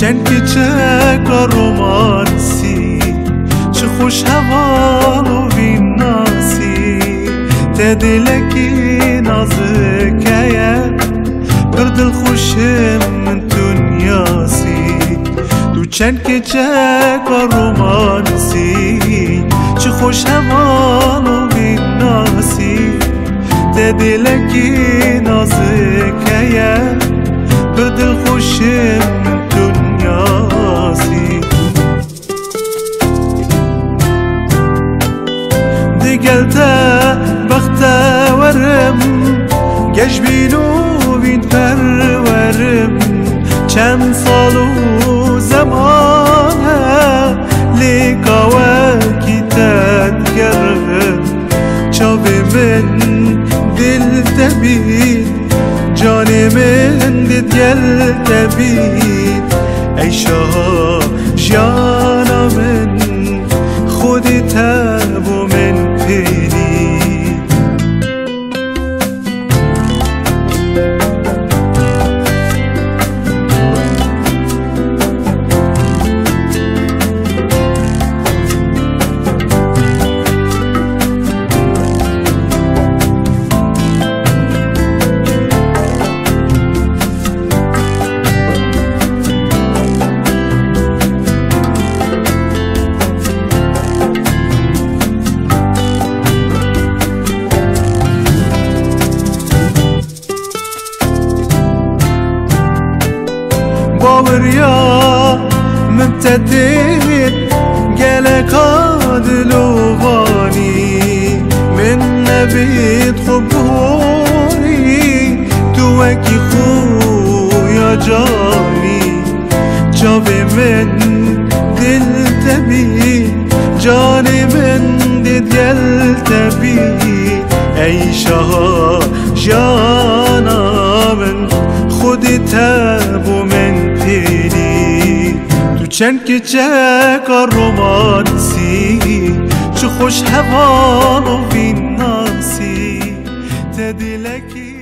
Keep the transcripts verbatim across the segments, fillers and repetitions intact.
چند که چکا رومانسی چه خوش هوا و وین ناسی ته دلکی نازکیه بر دل خوشم من دنیاسی تو چند که چکا رومانسی چه خوش هوا و وین ناسی ته دلکی نازکیه بر دل خوشم من دنیاسی دیگلتا بختا ورم گش بینو بین پرورم چند سال و زمانه لیکاوه کی تدگرم چاوه من دل تبید جان من دید گل تبید ای شاه جانا من خودی تب و من پیدی باوریا ممتدد قالك عادلوغاني من نبيت خبوري توكي خويا جاني جابي من دل تبي جاني من دل تبي اي شها جانا من خودی تب و من پیدی تو چند که چکا رومانسی چه خوش هوا و وین ناسی ته دلکی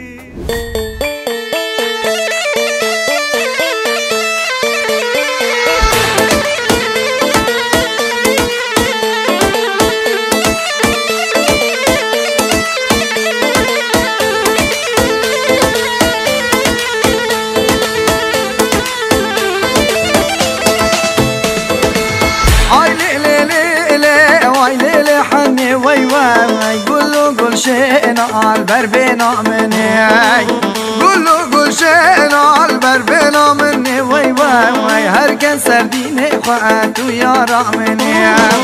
شئنا البر بنا مني قولوا قول شئنا البر بنا مني وي وي وي هركن سرديني خواتو يا رامني